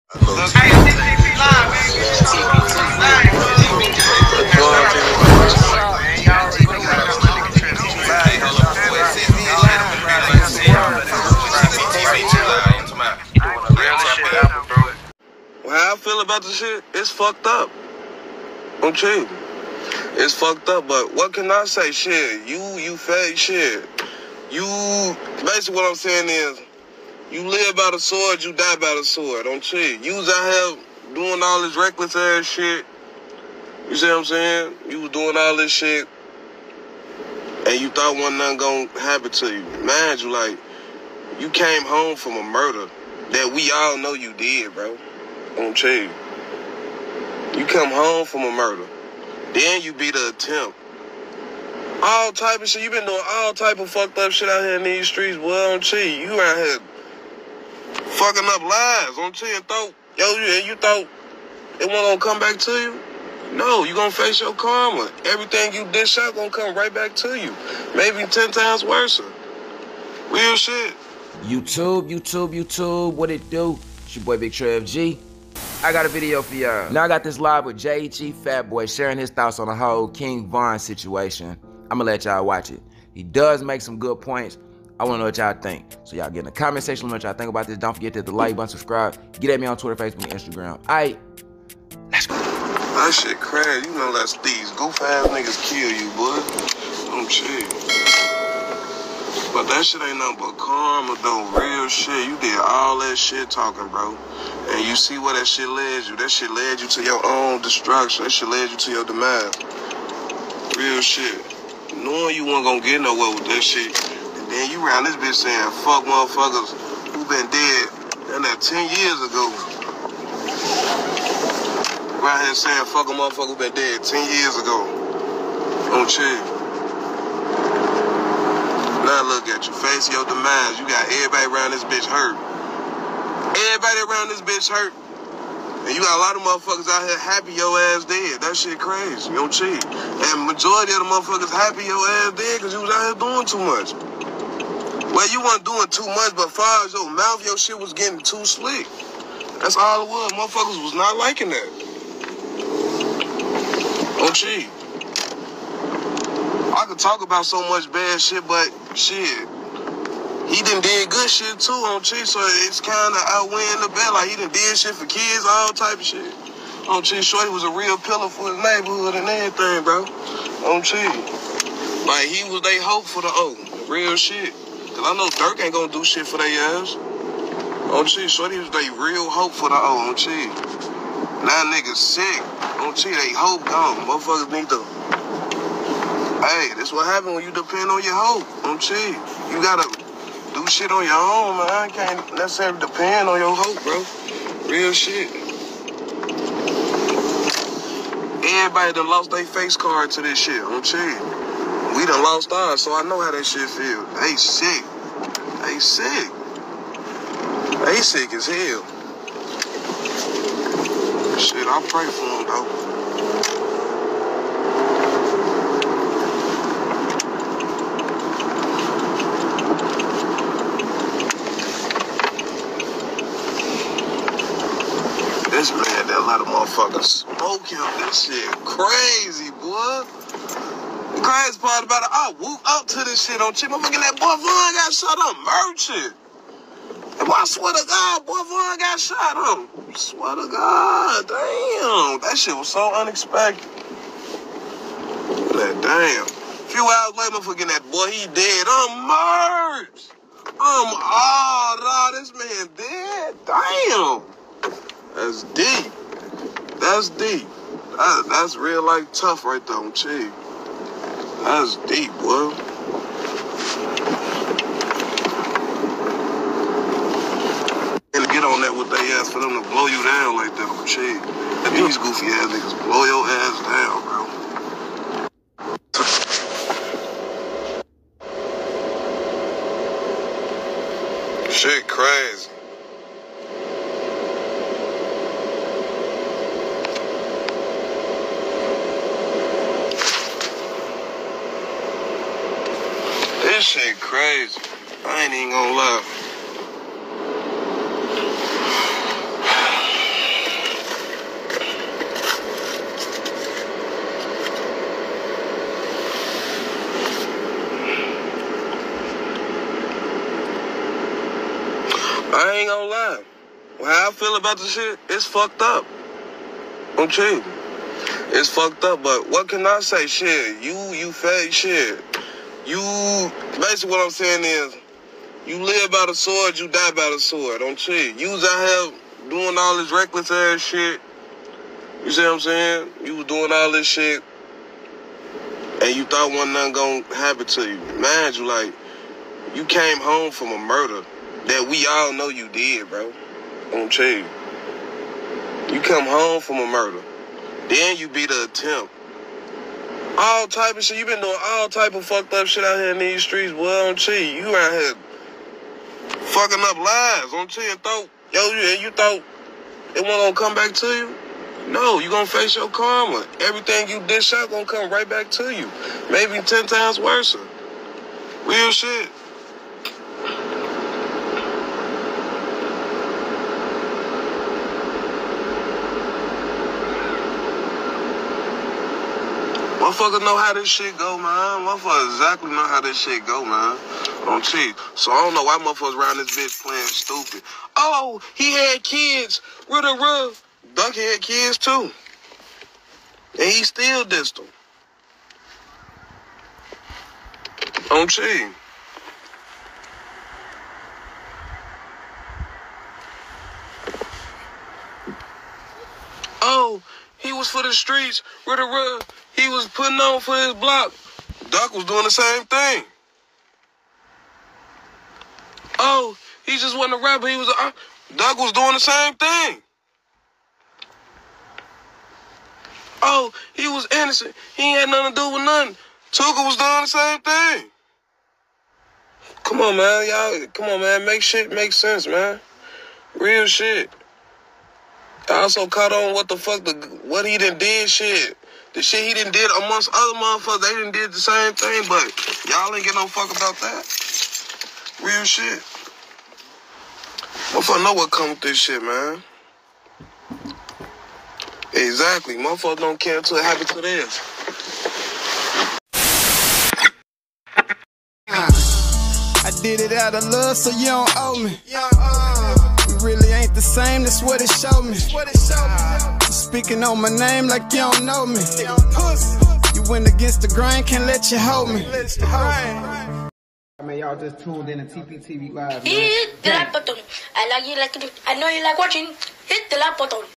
Hey, TTP live, man. Get this shit on TTP live, man. Y'all already know what it is. How I feel about the shit, it's fucked up. I'm cheap. It's fucked up, but what can I say? Shit, you fake shit. You, basically what I'm saying is, you live by the sword, you die by the sword. Don't cheat. You was out here doing all this reckless ass shit. You see what I'm saying? You was doing all this shit, and you thought wasn't nothing gonna happen to you. Mind you, like, you came home from a murder that we all know you did, bro. Don't cheat. You come home from a murder. Then you be the attempt. All type of shit. You been doing all type of fucked up shit out here in these streets, boy. Don't cheat. You out here fucking up lives. Don't cheat. You thought it wasn't gonna come back to you? No, you gonna face your karma. Everything you dish out gonna come right back to you. Maybe 10 times worse. Real shit. YouTube, what it do? It's your boy Big Trev G. I got a video for y'all. Now I got this live with JG Fatboy sharing his thoughts on the whole King Von situation. I'ma let y'all watch it. He does make some good points. I wanna know what y'all think. So y'all get in the comment section, let me know what y'all think about this. Don't forget to hit the like button, subscribe. Get at me on Twitter, Facebook, and Instagram. Aight, let's go. That shit crazy. You know that's these goof ass niggas kill you, boy. Don't chill. But that shit ain't nothing but karma, though. Real shit. You did all that shit talking, bro. And you see where that shit led you. That shit led you to your own destruction. That shit led you to your demise. Real shit. Knowing you weren't gonna get nowhere with that shit. And then you around this bitch saying, fuck motherfuckers who been dead than that 10 years ago. Right here saying, fuck a motherfucker who been dead 10 years ago. Don't chill. Now look at you, face your demise. You got everybody around this bitch hurt. Everybody around this bitch hurt. And you got a lot of motherfuckers out here happy your ass dead. That shit crazy. You don't cheat. And majority of the motherfuckers happy your ass dead because you was out here doing too much. Well, you weren't doing too much, but far as your mouth, your shit was getting too slick. That's all it was. Motherfuckers was not liking that. Don't cheat. I could talk about so much bad shit, but shit, he done did good shit too on cheat, so it's kind of outweighing the bet. Like, he done did shit for kids, all type of shit. On cheat, Shorty was a real pillar for his neighborhood and everything, bro. On cheat. Like, he was they hope for the O. Real shit. Cause I know Dirk ain't gonna do shit for their ass. On cheat, Shorty was they real hope for the O. On cheat. Now niggas sick. On cheat, they hope gone. Motherfuckers need to. Hey, this what happen when you depend on your hope. On cheat. You gotta do shit on your own, man. You can't necessarily depend on your hope, bro. Real shit. Everybody done lost their face card to this shit. On cheat. We done lost ours, so I know how that shit feel. They sick. They sick. They sick as hell. Shit, I pray for them, though. This man, that lot of motherfuckers smoke him. This shit crazy, boy. The crazy part about it, I whoop up to this shit on Chip. Motherfucking that boy Von got shot up, merchant. And boy, I swear to God, boy Von got shot up. Swear to God, damn. That shit was so unexpected. That damn. A few hours later, motherfucking that boy, he dead. I'm merged. This man dead. Damn. That's deep. That's deep. That's real life tough right there on Chief. That's deep, boy. And to get on that with they ass for them to blow you down like that on Chief. These goofy ass niggas blow your ass down, bro. Shit crazy. This shit crazy. I ain't even gonna lie. how I feel about the shit, it's fucked up. I'm cheap. It's fucked up, but what can I say? Shit, you fake shit. You, basically what I'm saying is, you live by the sword, you die by the sword. Don't cheat. You was out here doing all this reckless ass shit. You see what I'm saying? You was doing all this shit, and you thought wasn't nothing gonna happen to you. Mind you, like, you came home from a murder that we all know you did, bro. Don't cheat. You come home from a murder. Then you be the attempt. All type of shit. You been doing all type of fucked up shit out here in these streets. Well, don't cheat. You out here fucking up lives. Don't cheat. And you thought it wasn't gonna come back to you? No, you gonna face your karma. Everything you dish out gonna come right back to you. Maybe 10 times worse. Real shit. Motherfuckers know how this shit go, man. Motherfuckers exactly know how this shit go, man. Don't cheat. So I don't know why motherfuckers around this bitch playing stupid. Oh, he had kids. Ducky had kids too. And he still dissed them. Don't cheat. Oh, he was for the streets. He was putting on for his block. Duck was doing the same thing. Oh, he just wasn't a rapper. Duck was doing the same thing. Oh, he was innocent. He ain't had nothing to do with nothing. Tuka was doing the same thing. Come on, man. Y'all, come on, man. Make shit make sense, man. Real shit. I also caught on what he done did shit. The shit he done did amongst other motherfuckers, they done did the same thing, but y'all ain't get no fuck about that. Real shit. Motherfucker know what come with this shit, man. Exactly. Motherfuckers don't care until it happens to them. I did it out of love, so you don't owe me. We really ain't the same, that's what it showed me. You speaking on my name like you don't know me. You went against the grain, can't let you hold me. I mean, y'all just tuned in to TPTV Live, man. Hit the like button. I know you like watching. Hit the like button.